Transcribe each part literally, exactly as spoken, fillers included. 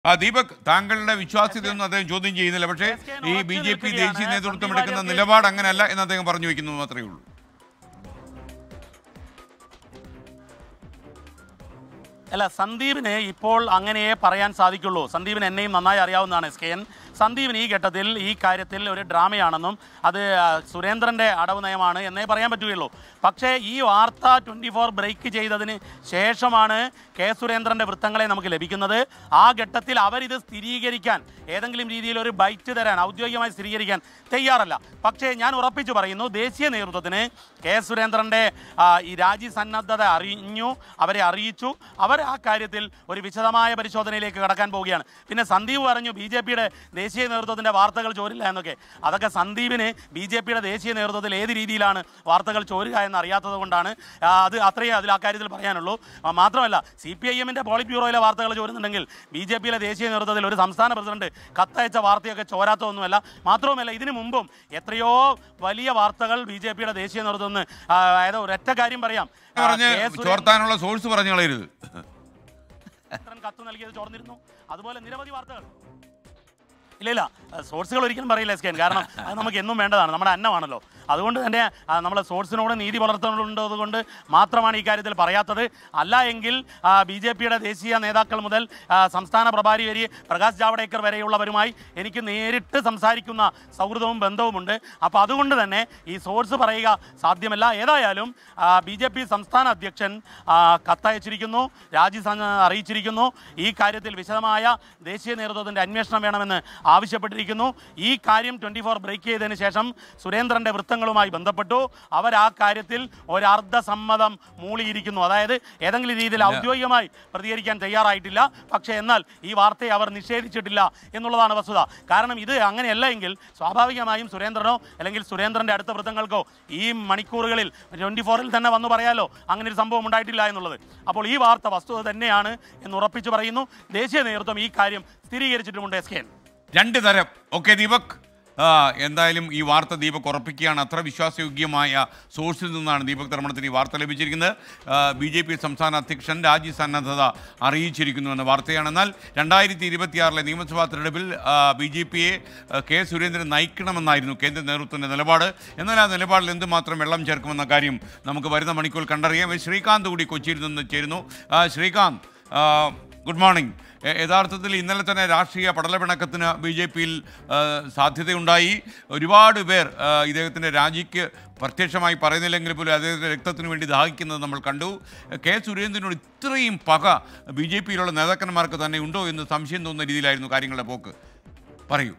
ആ ദീപക്, താങ്കളുടെ വിശ്വാസ്യതയൊന്നും അദ്ദേഹം ചോദ്യം ചെയ്യുന്നില്ല. പക്ഷേ ഈ ബി ജെ പി ദേശീയ നേതൃത്വം എടുക്കുന്ന നിലപാട് അങ്ങനെയല്ല എന്ന് അദ്ദേഹം പറഞ്ഞു വയ്ക്കുന്നു മാത്രമേ ഉള്ളൂ. അല്ല, സന്ദീപിന് ഇപ്പോൾ അങ്ങനെയേ പറയാൻ സാധിക്കുള്ളൂ. സന്ദീപിന് എന്നെയും നന്നായി അറിയാവുന്നതാണ് എസ് കെ എൻ. സന്ദീപിന് ഈ ഘട്ടത്തിൽ ഈ കാര്യത്തിൽ ഒരു ഡ്രാമയാണെന്നും അത് സുരേന്ദ്രൻ്റെ അടവ് നയമാണ് എന്നേ പറയാൻ പറ്റുകയുള്ളൂ. പക്ഷേ ഈ വാർത്ത ട്വൻറ്റി ഫോർ ബ്രേക്ക് ചെയ്തതിന് ശേഷമാണ് കെ സുരേന്ദ്രൻ്റെ വൃത്തങ്ങളെ നമുക്ക് ലഭിക്കുന്നത്. ആ ഘട്ടത്തിൽ അവരിത് സ്ഥിരീകരിക്കാൻ ഏതെങ്കിലും രീതിയിൽ ഒരു ബൈറ്റ് തരാൻ ഔദ്യോഗികമായി സ്ഥിരീകരിക്കാൻ തയ്യാറല്ല. പക്ഷേ ഞാൻ ഉറപ്പിച്ചു പറയുന്നു, ദേശീയ നേതൃത്വത്തിന് കെ സുരേന്ദ്രൻ്റെ ഈ രാജ്യസന്നദ്ധത അറിഞ്ഞു, അവരെ അറിയിച്ചു. അവർ ആ കാര്യത്തിൽ ഒരു വിശദമായ പരിശോധനയിലേക്ക് കടക്കാൻ പോവുകയാണ്. പിന്നെ സന്ദീപ് പറഞ്ഞു ബി ജെ പിയുടെ ദേശീയ നേതൃത്വത്തിൻ്റെ വാർത്തകൾ ചോരില്ല എന്നൊക്കെ. അതൊക്കെ സന്ദീപിന് ബി ജെ പിയുടെ ദേശീയ നേതൃത്വത്തിൽ ഏത് രീതിയിലാണ് വാർത്തകൾ ചോരുക എന്ന് അറിയാത്തത് കൊണ്ടാണ്. അത് അത്രയേ അതിൽ ആ കാര്യത്തിൽ പറയാനുള്ളൂ. മാത്രമല്ല, സി പി ഐ എമ്മിൻ്റെ പോളിറ്റ് ബ്യൂറോയിലെ വാർത്തകൾ ചോരുന്നുണ്ടെങ്കിൽ ബി ജെ പിയിലെ ദേശീയ നേതൃത്വത്തിൽ ഒരു സംസ്ഥാന പ്രസിഡന്റ് കത്തയച്ച വാർത്തയൊക്കെ ചോരാത്തതൊന്നുമല്ല. മാത്രവുമല്ല, ഇതിനു മുമ്പും എത്രയോ വലിയ വാർത്തകൾ ബി ജെ പിയുടെ ദേശീയ നേതൃത്വം അതായത് ഒരൊറ്റ കാര്യം പറയാം, ചോർത്താനുള്ള സോഴ്സ് പറഞ്ഞു കളയരുത്. കത്ത് നൽകിയത് ചോർന്നിരുന്നു. അതുപോലെ നിരവധി വാർത്തകൾ. ഇല്ല ഇല്ല സോഴ്സുകൾ ഒരിക്കലും പറയില്ല എസ് കെ എൻ, കാരണം അത് നമുക്ക് എന്നും വേണ്ടതാണ്, നമ്മുടെ അന്നമാണല്ലോ. അതുകൊണ്ട് തന്നെ നമ്മൾ സോഴ്സിനോട് നീതി പുലർത്തേണ്ടത് കൊണ്ട് മാത്രമാണ് ഈ കാര്യത്തിൽ പറയാത്തത്. അല്ല എങ്കിൽ ബി ജെ പിയുടെ ദേശീയ നേതാക്കൾ മുതൽ സംസ്ഥാന പ്രഭാരി വരെ പ്രകാശ് ജാവ്ദേക്കർ വരെയുള്ളവരുമായി എനിക്ക് നേരിട്ട് സംസാരിക്കുന്ന സൗഹൃദവും ബന്ധവുമുണ്ട്. അപ്പോൾ അതുകൊണ്ട് തന്നെ ഈ സോഴ്സ് പറയുക സാധ്യമല്ല. ഏതായാലും ബി ജെ പി സംസ്ഥാന അധ്യക്ഷൻ കത്തയച്ചിരിക്കുന്നു, രാജി അറിയിച്ചിരിക്കുന്നു. ഈ കാര്യത്തിൽ വിശദമായ ദേശീയ നേതൃത്വത്തിൻ്റെ അന്വേഷണം വേണമെന്ന് ആവശ്യപ്പെട്ടിരിക്കുന്നു. ഈ കാര്യം ട്വൻറ്റി ഫോർ ബ്രേക്ക് ചെയ്തതിന് ശേഷം സുരേന്ദ്രൻ്റെ വൃത്തങ്ങളുമായി ബന്ധപ്പെട്ടു. അവർ ആ കാര്യത്തിൽ ഒരർദ്ധസമ്മതം മൂളിയിരിക്കുന്നു. അതായത് ഏതെങ്കിലും രീതിയിൽ ഔദ്യോഗികമായി പ്രതികരിക്കാൻ തയ്യാറായിട്ടില്ല. പക്ഷേ എന്നാൽ ഈ വാർത്തയെ അവർ നിഷേധിച്ചിട്ടില്ല എന്നുള്ളതാണ് വസ്തുത. കാരണം ഇത് അങ്ങനെയല്ല എങ്കിൽ സ്വാഭാവികമായും സുരേന്ദ്രനോ അല്ലെങ്കിൽ സുരേന്ദ്രൻ്റെ അടുത്ത വൃത്തങ്ങൾക്കോ ഈ മണിക്കൂറുകളിൽ ട്വൻറ്റി ഫോറിൽ തന്നെ വന്നു പറയാലോ അങ്ങനെ ഒരു സംഭവം ഉണ്ടായിട്ടില്ല എന്നുള്ളത്. അപ്പോൾ ഈ വാർത്ത വസ്തുത തന്നെയാണ് എന്ന് ഉറപ്പിച്ചു പറയുന്നു. ദേശീയ നേതൃത്വം ഈ കാര്യം സ്ഥിരീകരിച്ചിട്ടുമുണ്ട് എസ് കെ എൻ. രണ്ട് തരം. ഓക്കെ ദീപക്, എന്തായാലും ഈ വാർത്ത ദീപക് ഉറപ്പിക്കുകയാണ്. അത്ര വിശ്വാസയോഗ്യമായ സോഴ്സിൽ നിന്നാണ് ദീപക് ധർമ്മടത്തിന് ഈ വാർത്ത ലഭിച്ചിരിക്കുന്നത്. ബി ജെ പി സംസ്ഥാന അധ്യക്ഷൻ രാജ്യസന്നദ്ധത അറിയിച്ചിരിക്കുന്നു എന്ന വാർത്തയാണ്. എന്നാൽ രണ്ടായിരത്തി ഇരുപത്തിയാറിലെ നിയമസഭാ തെരഞ്ഞെടുപ്പിൽ ബി ജെ പിയെ കെ സുരേന്ദ്രൻ നയിക്കണമെന്നായിരുന്നു കേന്ദ്ര നേതൃത്വത്തിൻ്റെ നിലപാട്. എന്നാൽ ആ നിലപാടിൽ എന്തുമാത്രം വെള്ളം ചേർക്കുമെന്ന കാര്യം നമുക്ക് വരുന്ന മണിക്കൂർ കണ്ടറിയാം. ശ്രീകാന്ത് കൂടി കൊച്ചിയിൽ നിന്ന് ചേരുന്നു. Srikanth, good morning. യഥാർത്ഥത്തിൽ ഇന്നലെ തന്നെ രാഷ്ട്രീയ പടലപ്പിണക്കത്തിന് ബി ജെ പിയിൽ സാധ്യതയുണ്ടായി. ഒരുപാട് പേർ ഇദ്ദേഹത്തിൻ്റെ രാജിക്ക് പ്രത്യക്ഷമായി പറയുന്നില്ലെങ്കിൽ പോലും അദ്ദേഹത്തിൻ്റെ രക്തത്തിന് വേണ്ടി ദാഹിക്കുന്നത് നമ്മൾ കണ്ടു. കെ സുരേന്ദ്രനോട് ഇത്രയും പക ബി ജെ പിയിലുള്ള നേതാക്കന്മാർക്ക് തന്നെ ഉണ്ടോ എന്ന് സംശയം തോന്നുന്ന രീതിയിലായിരുന്നു കാര്യങ്ങളുടെ പോക്ക്. പറയൂ.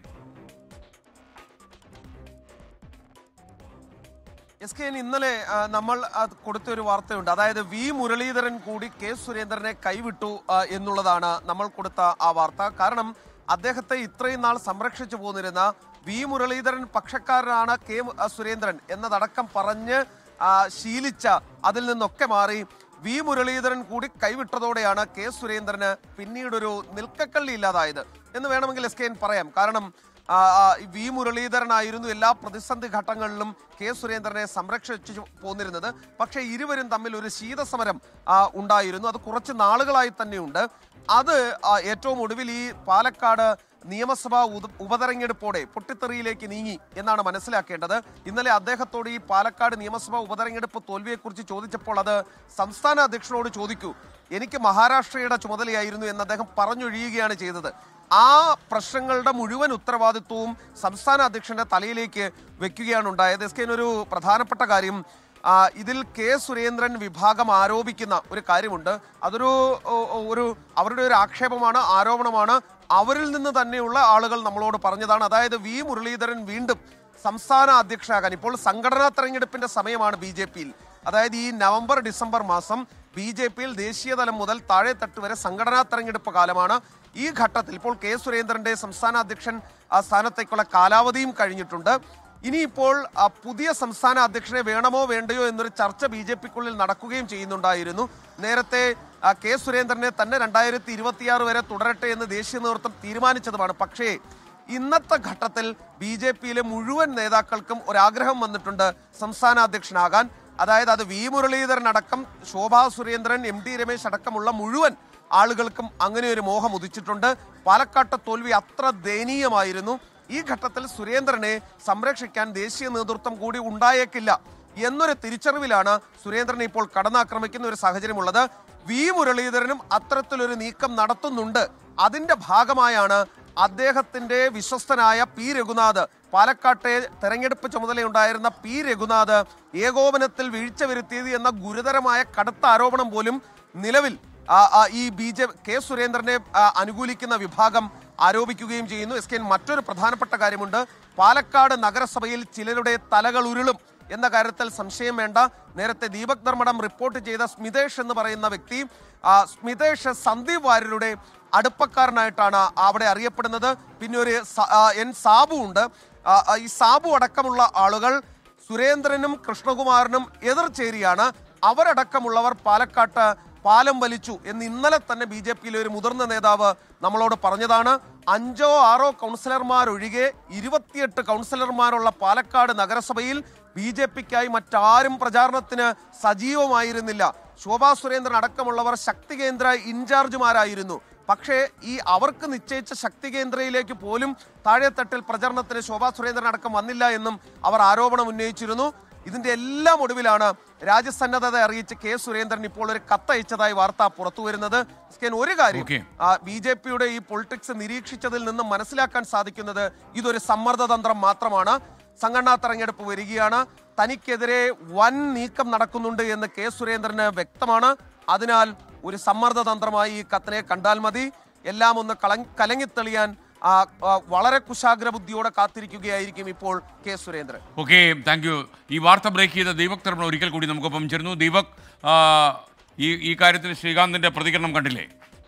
എസ് കെ എൻ, ഇന്നലെ നമ്മൾ കൊടുത്തൊരു വാർത്തയുണ്ട്. അതായത് വി മുരളീധരൻ കൂടി കെ സുരേന്ദ്രനെ കൈവിട്ടു എന്നുള്ളതാണ് നമ്മൾ കൊടുത്ത ആ വാർത്ത. കാരണം അദ്ദേഹത്തെ ഇത്രയും നാൾ സംരക്ഷിച്ചു പോന്നിരുന്ന വി മുരളീധരൻ പക്ഷക്കാരനാണ് കെ സുരേന്ദ്രൻ എന്നതടക്കം പറഞ്ഞ് ശീലിച്ച അതിൽ നിന്നൊക്കെ മാറി വി മുരളീധരൻ കൂടി കൈവിട്ടതോടെയാണ് കെ സുരേന്ദ്രന് പിന്നീടൊരു നിൽക്കക്കള്ളി ഇല്ലാതായത് എന്ന് വേണമെങ്കിൽ എസ് കെ എൻ പറയാം. കാരണം വി മുരളീധരനായിരുന്നു എല്ലാ പ്രതിസന്ധി ഘട്ടങ്ങളിലും കെ സുരേന്ദ്രനെ സംരക്ഷിച്ചു പോന്നിരുന്നത്. പക്ഷേ ഇരുവരും തമ്മിൽ ഒരു ശീതസമരം ഉണ്ടായിരുന്നു. അത് കുറച്ച് നാളുകളായി തന്നെയുണ്ട്. അത് ഏറ്റവും ഒടുവിൽ ഈ പാലക്കാട് നിയമസഭാ ഉപതെരഞ്ഞെടുപ്പോടെ പൊട്ടിത്തെറിയിലേക്ക് നീങ്ങി എന്നാണ് മനസ്സിലാക്കേണ്ടത്. ഇന്നലെ അദ്ദേഹത്തോട് ഈ പാലക്കാട് നിയമസഭാ ഉപതെരഞ്ഞെടുപ്പ് തോൽവിയെക്കുറിച്ച് ചോദിച്ചപ്പോൾ അത് സംസ്ഥാന അധ്യക്ഷനോട് ചോദിക്കൂ, എനിക്ക് മഹാരാഷ്ട്രയുടെ ചുമതലയായിരുന്നു എന്ന് അദ്ദേഹം പറഞ്ഞൊഴിയുകയാണ് ചെയ്തത്. ആ പ്രശ്നങ്ങളുടെ മുഴുവൻ ഉത്തരവാദിത്വവും സംസ്ഥാന അധ്യക്ഷന്റെ തലയിലേക്ക് വെക്കുകയാണ് ഉണ്ടായത്. എസ് കെ ഒരു പ്രധാനപ്പെട്ട കാര്യം, ഇതിൽ കെ സുരേന്ദ്രൻ വിഭാഗം ആരോപിക്കുന്ന ഒരു കാര്യമുണ്ട്. അതൊരു ഒരു അവരുടെ ഒരു ആക്ഷേപമാണ്, ആരോപണമാണ്. അവരിൽ നിന്ന് തന്നെയുള്ള ആളുകൾ നമ്മളോട് പറഞ്ഞതാണ്. അതായത് വി മുരളീധരൻ വീണ്ടും സംസ്ഥാന അധ്യക്ഷനാകാൻ, ഇപ്പോൾ സംഘടനാ തെരഞ്ഞെടുപ്പിന്റെ സമയമാണ് ബി ജെ പിയിൽ. അതായത് ഈ നവംബർ ഡിസംബർ മാസം ബി ജെ പിയിൽ ദേശീയതലം മുതൽ താഴെത്തട്ട് വരെ സംഘടനാ തെരഞ്ഞെടുപ്പ് കാലമാണ്. ഈ ഘട്ടത്തിൽ ഇപ്പോൾ കെ സുരേന്ദ്രന്റെ സംസ്ഥാന അധ്യക്ഷൻ ആ സ്ഥാനത്തേക്കുള്ള കാലാവധിയും കഴിഞ്ഞിട്ടുണ്ട്. ഇനിയിപ്പോൾ പുതിയ സംസ്ഥാന അധ്യക്ഷനെ വേണമോ വേണ്ടയോ എന്നൊരു ചർച്ച ബി ജെ പിക്കുള്ളിൽ നടക്കുകയും ചെയ്യുന്നുണ്ടായിരുന്നു. നേരത്തെ കെ സുരേന്ദ്രനെ തന്നെ രണ്ടായിരത്തി ഇരുപത്തിയാറ് വരെ തുടരട്ടെ എന്ന് ദേശീയ നേതൃത്വം തീരുമാനിച്ചതുമാണ്. പക്ഷേ ഇന്നത്തെ ഘട്ടത്തിൽ ബി ജെ പിയിലെ മുഴുവൻ നേതാക്കൾക്കും ഒരാഗ്രഹം വന്നിട്ടുണ്ട് സംസ്ഥാന അധ്യക്ഷനാകാൻ. അതായത് അത് വി മുരളീധരൻ അടക്കം, ശോഭാ സുരേന്ദ്രൻ, എം ടി രമേശ് അടക്കമുള്ള മുഴുവൻ ആളുകൾക്കും അങ്ങനെ ഒരു മോഹം ഉദിച്ചിട്ടുണ്ട്. പാലക്കാട്ടെ തോൽവി അത്ര ദയനീയമായിരുന്നു. ഈ ഘട്ടത്തിൽ സുരേന്ദ്രനെ സംരക്ഷിക്കാൻ ദേശീയ നേതൃത്വം കൂടി ഉണ്ടായേക്കില്ല എന്നൊരു തിരിച്ചറിവിലാണ് സുരേന്ദ്രനെ ഇപ്പോൾ കടന്നാക്രമിക്കുന്ന ഒരു സാഹചര്യമുള്ളത്. വി മുരളീധരനും അത്തരത്തിലൊരു നീക്കം നടത്തുന്നുണ്ട്. അതിന്റെ ഭാഗമായാണ് അദ്ദേഹത്തിന്റെ വിശ്വസ്തനായ പി രഘുനാഥ്, പാലക്കാട്ടെ തെരഞ്ഞെടുപ്പ് ചുമതലയുണ്ടായിരുന്ന പി രഘുനാഥ് ഏകോപനത്തിൽ വീഴ്ച വരുത്തിയത് എന്ന ഗുരുതരമായ കടുത്ത ആരോപണം പോലും നിലവിൽ ഈ ബി ജെ കെ സുരേന്ദ്രനെ അനുകൂലിക്കുന്ന വിഭാഗം ആരോപിക്കുകയും ചെയ്യുന്നു. എസ് കെ മറ്റൊരു പ്രധാനപ്പെട്ട കാര്യമുണ്ട്. പാലക്കാട് നഗരസഭയിൽ ചിലരുടെ തലകൾ ഉരുളും എന്ന കാര്യത്തിൽ സംശയം വേണ്ട. നേരത്തെ ദീപക് ധർമ്മടം റിപ്പോർട്ട് ചെയ്ത സ്മിതേഷ് എന്ന് പറയുന്ന വ്യക്തി, സ്മിതേഷ് സന്ദീപ് വാര്യരുടെ അടുപ്പക്കാരനായിട്ടാണ് അവിടെ അറിയപ്പെടുന്നത്. പിന്നെ ഒരു എൻ സാബു ഉണ്ട്. ഈ സാബു അടക്കമുള്ള ആളുകൾ സുരേന്ദ്രനും കൃഷ്ണകുമാറിനും എതിർചേരിയാണ്. അവരടക്കമുള്ളവർ പാലക്കാട്ട് പാലം വലിച്ചു എന്ന് ഇന്നലെ തന്നെ ബി ജെ പിയിലെ ഒരു മുതിർന്ന നേതാവ് നമ്മളോട് പറഞ്ഞതാണ്. അഞ്ചോ ആറോ കൗൺസിലർമാരൊഴികെ ഇരുപത്തിയെട്ട് കൗൺസിലർമാരുള്ള പാലക്കാട് നഗരസഭയിൽ ബി ജെ പിക്കായി മറ്റാരും പ്രചാരണത്തിന് സജീവമായിരുന്നില്ല. ശോഭാ സുരേന്ദ്രൻ അടക്കമുള്ളവർ ശക്തി കേന്ദ്ര ഇൻചാർജുമാരായിരുന്നു. പക്ഷേ ഈ അവർക്ക് നിശ്ചയിച്ച ശക്തി കേന്ദ്രയിലേക്ക് പോലും താഴെത്തട്ടിൽ പ്രചരണത്തിന് ശോഭാ സുരേന്ദ്രൻ അടക്കം വന്നില്ല എന്നും അവർ ആരോപണം ഉന്നയിച്ചിരുന്നു. ഇതിന്റെ എല്ലാം ഒടുവിലാണ് രാജ്യസന്നദ്ധത അറിയിച്ച് കെ സുരേന്ദ്രൻ ഇപ്പോൾ ഒരു കത്തയച്ചതായി വാർത്ത പുറത്തു വരുന്നത്. ഒരു കാര്യം ബി ജെ പിയുടെ ഈ പൊളിറ്റിക്സ് നിരീക്ഷിച്ചതിൽ നിന്നും മനസ്സിലാക്കാൻ സാധിക്കുന്നത് ഇതൊരു സമ്മർദ്ദ തന്ത്രം മാത്രമാണ്. സംഘടനാ തെരഞ്ഞെടുപ്പ് വരികയാണ്. തനിക്കെതിരെ വൻ നീക്കം നടക്കുന്നുണ്ട് എന്ന് കെ സുരേന്ദ്രന് വ്യക്തമാണ്. അതിനാൽ ഒരു സമ്മർദ്ദ തന്ത്രമായി ഈ കത്തിനെ കണ്ടാൽ മതി. എല്ലാം ഒന്ന് കള കലങ്ങിത്തെളിയാൻ വളരെ കുശാഗ്ര ബുദ്ധിയോടെ കാത്തിരിക്കുകയായിരിക്കും ഇപ്പോൾ K Surendran. Okay, thank you. ഈ വാർത്ത ബ്രേക്ക് ചെയ്ത ദീപക് തർമ്മ ഒരിക്കൽ കൂടി നമുക്കൊപ്പം ചേരുന്നു. ദീപക്, ഈ ഈ കാര്യത്തിൽ ശ്രീകാന്തിന്റെ പ്രതികരണം കണ്ടില്ലേ?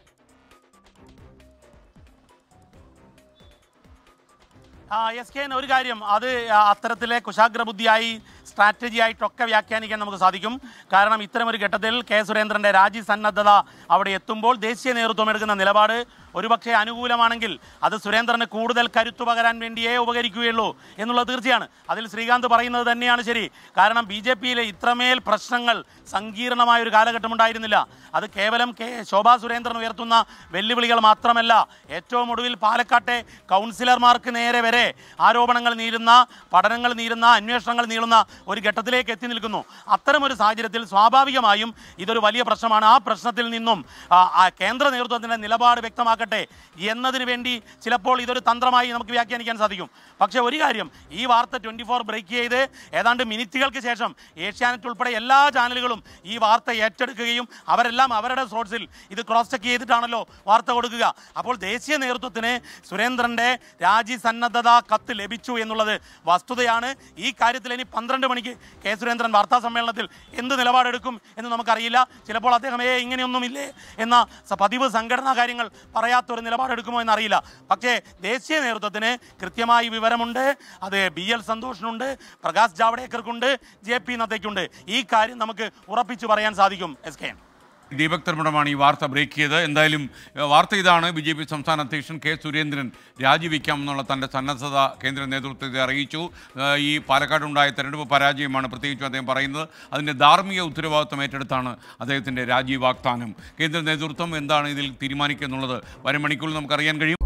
എസ് കെ ഒരു കാര്യം, അത് അത്തരത്തിലെ കുശാഗ്ര ബുദ്ധിയായി സ്ട്രാറ്റജി ആയിട്ടൊക്കെ വ്യാഖ്യാനിക്കാൻ നമുക്ക് സാധിക്കും. കാരണം ഇത്തരമൊരു ഘട്ടത്തിൽ കെ സുരേന്ദ്രൻ്റെ രാജി സന്നദ്ധത അവിടെ എത്തുമ്പോൾ ദേശീയ നേതൃത്വം എടുക്കുന്ന നിലപാട് ഒരുപക്ഷെ അനുകൂലമാണെങ്കിൽ അത് സുരേന്ദ്രന് കൂടുതൽ കരുത്തു പകരാൻ വേണ്ടിയേ ഉപകരിക്കുകയുള്ളൂ എന്നുള്ളത് തീർച്ചയാണ്. അതിൽ ശ്രീകാന്ത് പറയുന്നത് തന്നെയാണ് ശരി. കാരണം ബി ജെ പിയിലെ ഇത്രമേൽ പ്രശ്നങ്ങൾ സങ്കീർണമായ ഒരു കാലഘട്ടം ഉണ്ടായിരുന്നില്ല. അത് കേവലം കെ ശോഭാ സുരേന്ദ്രൻ ഉയർത്തുന്ന വെല്ലുവിളികൾ മാത്രമല്ല, ഏറ്റവും ഒടുവിൽ പാലക്കാട്ടെ കൗൺസിലർമാർക്ക് നേരെ വരെ ആരോപണങ്ങൾ നീളുന്ന, പഠനങ്ങൾ നീളുന്ന, അന്വേഷണങ്ങൾ നീളുന്ന ഒരു ഘട്ടത്തിലേക്ക് എത്തി നിൽക്കുന്നു. അത്തരമൊരു സാഹചര്യത്തിൽ സ്വാഭാവികമായും ഇതൊരു വലിയ പ്രശ്നമാണ്. ആ പ്രശ്നത്തിൽ നിന്നും കേന്ദ്ര നേതൃത്വത്തിൻ്റെ നിലപാട് വ്യക്തമാക്കട്ടെ എന്നതിന് വേണ്ടി ചിലപ്പോൾ ഇതൊരു തന്ത്രമായി നമുക്ക് വ്യാഖ്യാനിക്കാൻ സാധിക്കും. പക്ഷേ ഒരു കാര്യം, ഈ വാർത്ത ട്വൻറ്റി ഫോർ ബ്രേക്ക് ചെയ്ത് ഏതാണ്ട് മിനിറ്റുകൾക്ക് ശേഷം ഏഷ്യാനെറ്റ് ഉൾപ്പെടെ എല്ലാ ചാനലുകളും ഈ വാർത്ത ഏറ്റെടുക്കുകയും അവരെല്ലാം അവരുടെ സോഴ്സിൽ ഇത് ക്രോസ് ചെക്ക് ചെയ്തിട്ടാണല്ലോ വാർത്ത കൊടുക്കുക. അപ്പോൾ ദേശീയ നേതൃത്വത്തിന് സുരേന്ദ്രൻ്റെ രാജി സന്നദ്ധത കത്ത് ലഭിച്ചു എന്നുള്ളത് വസ്തുതയാണ്. ഈ കാര്യത്തിൽ ഇനി പന്ത്രണ്ട് മണിക്ക് കെ സുരേന്ദ്രൻ വാർത്താ സമ്മേളനത്തിൽ എന്ത് നിലപാടെടുക്കും എന്ന് നമുക്കറിയില്ല. ചിലപ്പോൾ അദ്ദേഹമേ ഇങ്ങനെയൊന്നുമില്ലേ എന്ന പതിവ് സംഘടനാ കാര്യങ്ങൾ പറയാത്തൊരു നിലപാടെടുക്കുമോ എന്നറിയില്ല. പക്ഷേ ദേശീയ നേതൃത്വത്തിന് കൃത്യമായി വിവരമുണ്ട്. അത് ബി എൽ സന്തോഷിനുണ്ട്, പ്രകാശ് ജാവ്ദേക്കർക്കുണ്ട്, ജെ പി നദ്ദയ്ക്കുണ്ട്. ഈ കാര്യം നമുക്ക് ഉറപ്പിച്ചു പറയാൻ സാധിക്കും. എസ് കെ ദീപക് തർമ്മടമാണ് ഈ വാർത്ത ബ്രേക്ക് ചെയ്ത്. എന്തായാലും വാർത്ത ഇതാണ്: ബി ജെ പി സംസ്ഥാന അധ്യക്ഷൻ കെ സുരേന്ദ്രൻ രാജിവെക്കാമെന്നുള്ള തൻ്റെ സന്നദ്ധത കേന്ദ്ര നേതൃത്വത്തെ അറിയിച്ചു. ഈ പാലക്കാടുണ്ടായ തെരഞ്ഞെടുപ്പ് പരാജയമാണ് പ്രത്യേകിച്ചും അദ്ദേഹം പറയുന്നത്. അതിൻ്റെ ധാർമ്മിക ഉത്തരവാദിത്വം ഏറ്റെടുത്താണ് അദ്ദേഹത്തിൻ്റെ രാജി വാഗ്ദാനം. കേന്ദ്ര നേതൃത്വം എന്താണ് ഇതിൽ തീരുമാനിക്കുക എന്നുള്ളത് വരും മണിക്കൂറിൽ നമുക്കറിയാൻ കഴിയും.